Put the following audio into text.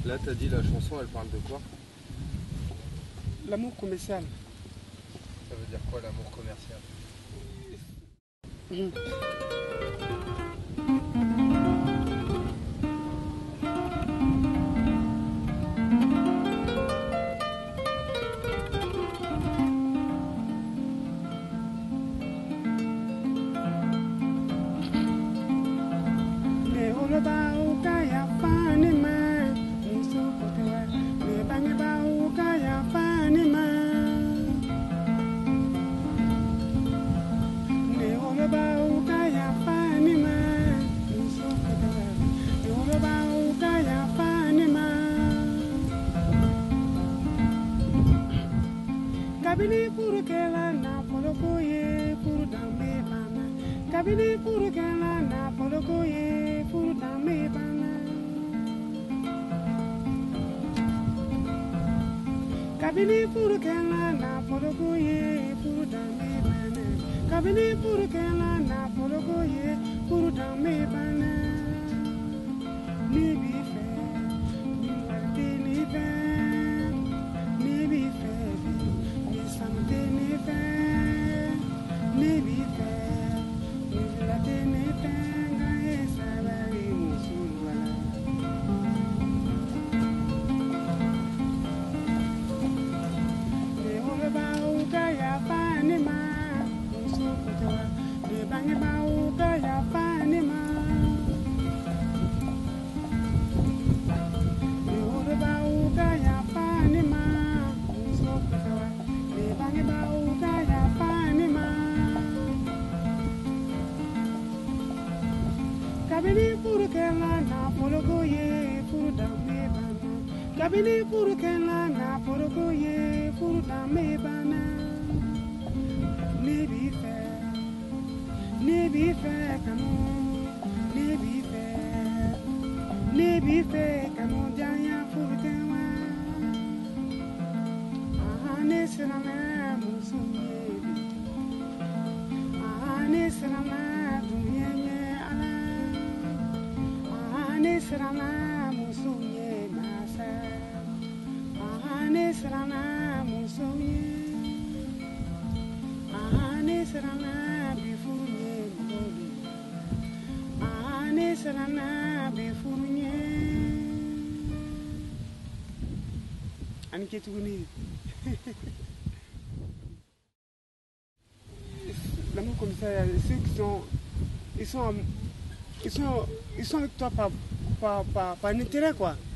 Là, t'as dit la chanson, elle parle de quoi? L'amour commercial. Ça veut dire quoi, l'amour commercial? Kabini purukela na poloko ye puru dame bana. Kabini purukela na poloko ye puru dame bana. Kabini purukela na poloko ye puru dame bana. Kabini purukela na poloko ye puru dame bana. Ni bife, ni fe, ni bife. Kabini purukela na poloko ye puru dame bana. Kabini purukela na poloko ye puru dame bana. Ni bife kanu, ni bife kanu janya furukewa. Aha ne sinama musuye, aha ne sinama dunyenye ala. Serana musuye masa, ahane serana musuye, ahane serana bifunye moli, ahane serana bifunye. Anike tuguni. L'amour comme ça, ceux qui sont, ils sont avec toi par intérêt quoi.